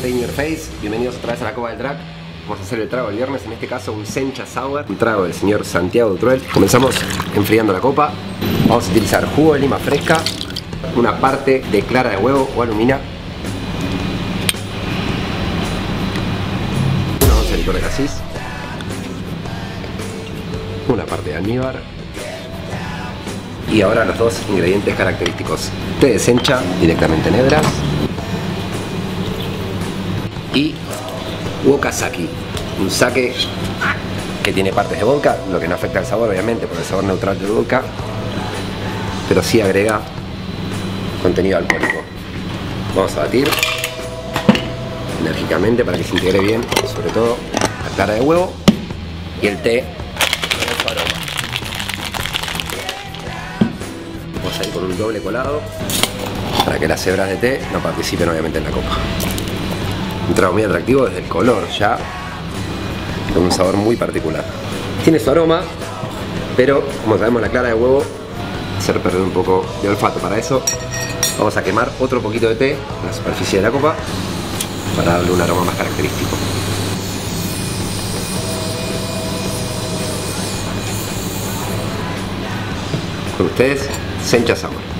gente de In Your Face, bienvenidos otra vez a la Copa del Track. Vamos a hacer el trago del viernes, en este caso un Sencha Sour, un trago del señor Santiago Dutruel. Comenzamos enfriando la copa. Vamos a utilizar jugo de lima fresca, una parte de clara de huevo o alumina, 1 onza de licor de casis, una parte de almíbar y ahora los dos ingredientes característicos: té de sencha directamente en hebras y Wakasaki, un sake que tiene partes de vodka, lo que no afecta al sabor obviamente por el sabor neutral del vodka, pero sí agrega contenido alcohólico. Vamos a batir enérgicamente para que se integre bien, sobre todo la clara de huevo y el té con su aroma. Vamos a ir con un doble colado para que las hebras de té no participen obviamente en la copa. Un trago muy atractivo desde el color ya, con un sabor muy particular. Tiene su aroma, pero como sabemos la clara de huevo hacer perder un poco de olfato. Para eso vamos a quemar otro poquito de té en la superficie de la copa para darle un aroma más característico. Con ustedes, Sencha Sour.